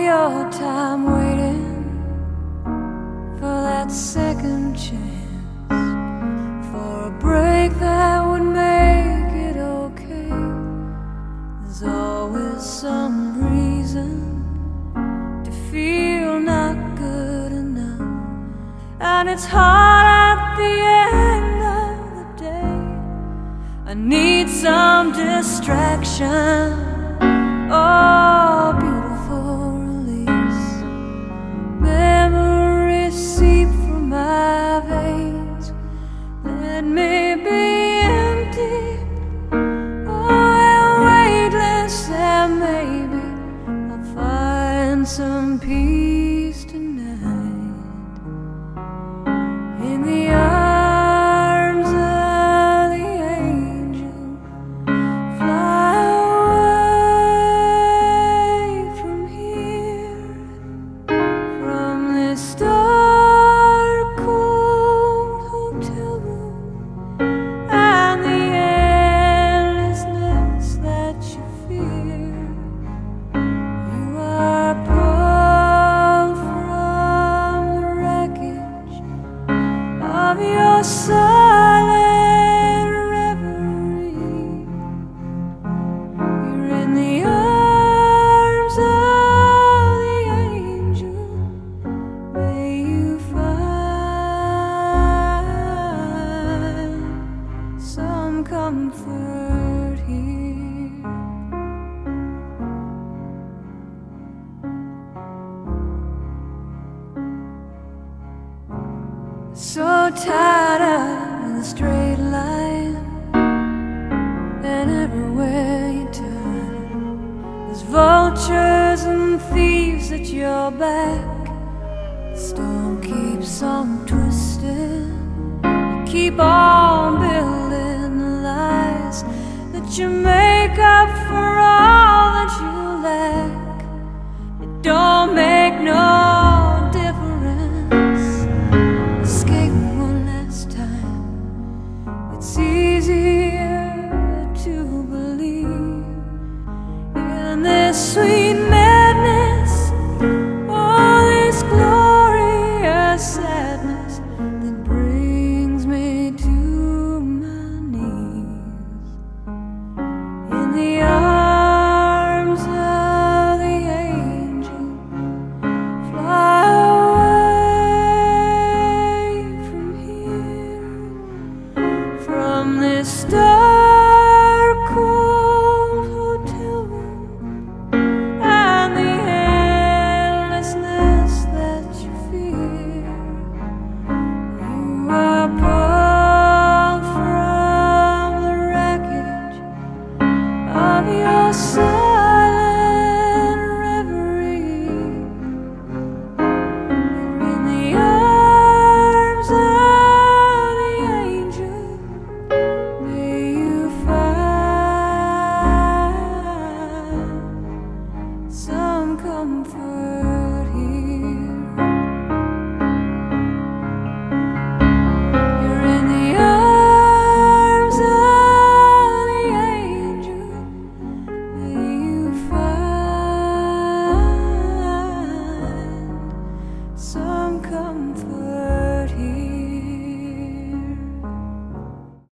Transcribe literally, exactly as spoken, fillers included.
your time waiting for that second chance, for a break that would make it okay. There's always some reason to feel not good enough, and it's hard at the end of the day. I need some distraction. Oh, beautiful release. Memories seep from my veins. Let me be empty, oh, weightless, and maybe I'll find some peace tonight in the arms of the angel. Fly away from here, from this dark, cold hotel room, and the endlessness that you fear. You are pulled from the wreckage of your silent reverie. You're in the arms of the angel. May you find some comfort here. So tired of the straight line, and everywhere you turn, there's vultures and thieves at your back. The storm keeps on twisting. You keep on building the lies that you make up for all that you lack. It don't make no difference. Escape one last time. It's easier to believe in this sweet madness, all this glorious